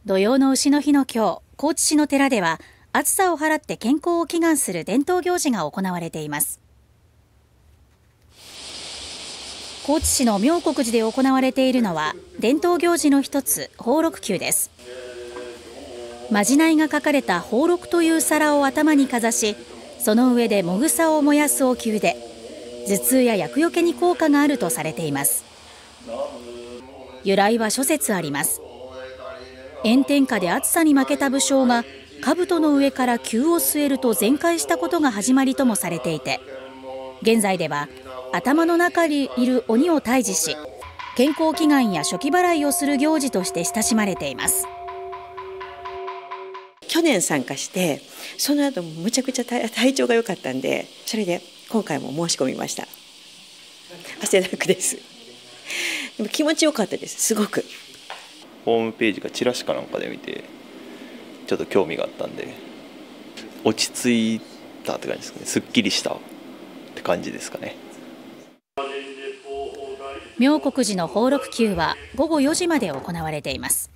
土用の丑の日の今日、高知市の寺では暑さを払って健康を祈願する伝統行事が行われています。高知市の妙国寺で行われているのは伝統行事の一つ、宝禄球です。まじないが書かれた宝禄という皿を頭にかざし、その上でもぐさを燃やすお灸で頭痛や厄除けに効果があるとされています。由来は諸説あります。炎天下で暑さに負けた武将が兜の上から灸を据えると全壊したことが始まりともされていて、現在では頭の中にいる鬼を退治し、健康祈願や暑気払いをする行事として親しまれています。 去年参加して、その後むちゃくちゃ体調が良かったんで、それで今回も申し込みました。汗だくです。でも気持ちよかったです。すごくホームページかチラシかなんかで見てちょっと興味があったんで、落ち着いたって感じですかね。すっきりしたって感じですかね。 妙国寺の宝禄球は午後4時まで行われています。